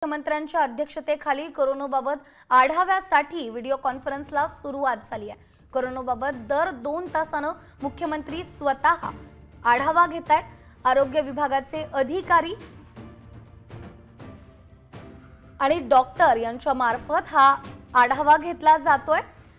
मुख्यमंत्र्यांच्या अध्यक्षतेखाली कोरोनाबाबत आढाव्यासाठी व्हिडिओ कॉन्फरन्सला सुरुवात झाली आहे। कोरोनाबाबत दर 2 तासांनी मुख्यमंत्री स्वतः आढावा घेतायत। आरोग्य विभागाचे अधिकारी आणि डॉक्टर यांच्या मार्फत हा आढावा घेतला जातोय।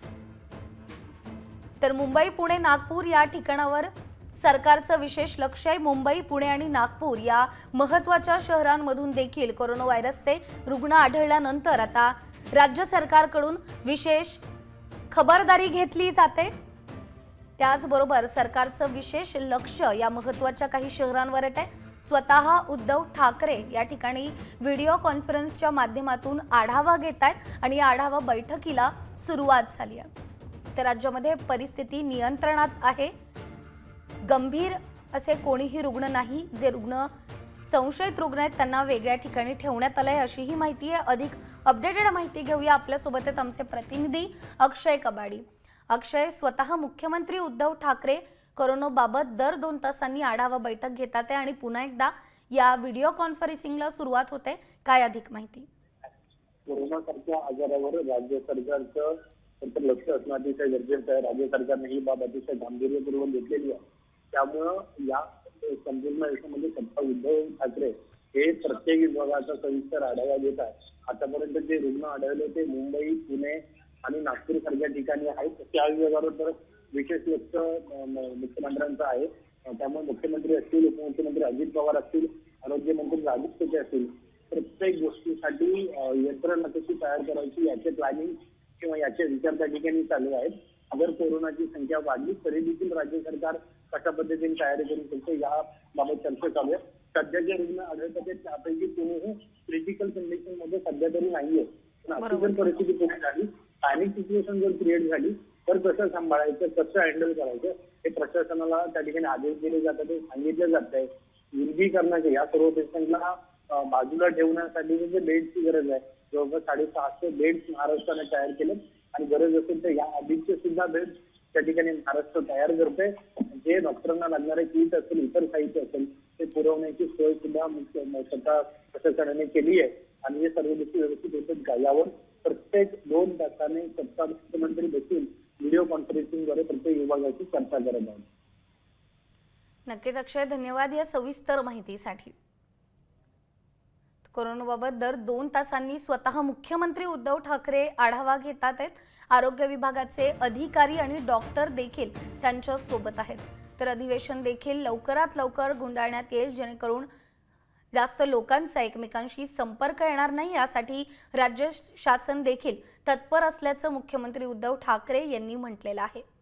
तर मुंबई, पुणे, नागपूर या ठिकाणावर सरकारचं विशेष लक्ष आहे। मुंबई, पुणे आणि नागपूर या महत्त्वाच्या शहरांमधून देखील कोरोना व्हायरसचे रुग्ण आढळल्यानंतर आता राज्य सरकारकडून विशेष खबरदारी घेतली जाते। त्याचबरोबर सरकारचं विशेष लक्ष या महत्त्वाच्या काही शहरांवर येते। स्वतः उद्धव ठाकरे या ठिकाणी व्हिडिओ कॉन्फरन्सच्या माध्यमातून आढावा घेतायत आणि या आढावा बैठकीला सुरुवात झाली आहे। तर राज्यामध्ये परिस्थिती नियंत्रणात आहे। गंभीर असे कोणीही रुग्ण नाही। जे रुग्ण संशयित रुग्ण आहेत त्यांना वेगळ्या ठिकाणी ठेवण्यात आले अशी ही माहिती आहे। अधिक अपडेटेड माहिती घेऊया। आपल्या सोबत आहेत आमचे प्रतिनिधी अक्षय कबाडी। अक्षय, स्वतः मुख्यमंत्री उद्धव ठाकरे कोरोनाबाबत दर 2 तासांनी आढावा बैठक घेतात आणि पुन्हा एकदा या व्हिडिओ कॉन्फरन्सिंगला सुरुवात होते। काय अधिक माहिती? कोरोनासारख्या आजारावर राज्य सरकारचं लक्ष असणं अतिशय गरजेचं आहे। राज्य सरकारने ही बाब अतिशय गांभीर्यपूर्वक घेतलेली आहे। त्यामुळे या संपूर्ण देशामध्ये सत्ता उद्धव ठाकरे हे प्रत्येक विभागाचा सविस्तर आढावा घेत आहेत। आतापर्यंत जे रुग्ण आढळले ते मुंबई, पुणे आणि नागपूर सारख्या ठिकाणी आहेत। त्या विभागावर तर विशेष लक्ष मुख्यमंत्र्यांचं आहे। त्यामुळे मुख्यमंत्री असतील, उपमुख्यमंत्री अजित पवार असतील, आरोग्यमंत्री राजेश टोपे असतील, प्रत्येक गोष्टीसाठी यंत्रणा कशी तयार करायची याचे प्लॅनिंग किंवा याचे विचार त्या ठिकाणी चालू आहेत। अगर कोरोनाची संख्या वाढली तरी देखील राज्य सरकार कशा पद्धतीने तयारी करू शकते या बाबत चर्चा चालू आहे। सध्या जे रुग्ण आढळतात त्यापैकी कोणीही क्रिटिकल कंडिशन मध्ये सध्या तरी नाहीये। अशी जर परिस्थिती पुढे झाली, पॅनिक सिच्युएशन जर क्रिएट झाली तर कसं सांभाळायचं, कसं हँडल करायचं हे प्रशासनाला त्या ठिकाणी आदेश दिले जातात, ते सांगितलं जात आहे। विलगीकरणाचे या सर्व पेशंटला बाजूला ठेवण्यासाठी जे बेडची गरज आहे, जवळपास 650 बेड्स महाराष्ट्राने तयार केले आणि गरज असेल तर या आधीचे सुद्धा बेड्स त्या ठिकाणी महाराष्ट्र तयार करते। जे डॉक्टरांना लागणारे किट असेल, इतर साहित्य असेल ते पुरवण्याची सोय सुद्धा स्वतः प्रशासनाने केली आहे आणि हे सर्व गोष्टी व्यवस्थित होतात का यावर प्रत्येक 2 तासाने सत्ता मुख्यमंत्री बसून व्हिडिओ कॉन्फरन्सिंगद्वारे प्रत्येक विभागाची चर्चा करत आहेत। नक्कीच अक्षय, धन्यवाद या सविस्तर माहितीसाठी। कोरोनाबाबत दर 2 तासांनी स्वतः मुख्यमंत्री उद्धव ठाकरे आढावा घेतात आहेत। आरोग्य विभागाचे अधिकारी आणि डॉक्टर देखील त्यांच्या सोबत आहेत। तर अधिवेशन देखील लवकरात लवकर गुंडाळण्यात येईल जेणेकरून जास्त लोकांचा एकमेकांशी संपर्क येणार नाही। यासाठी राज्य शासन देखील तत्पर असल्याचं मुख्यमंत्री उद्धव ठाकरे यांनी म्हटलेलं आहे।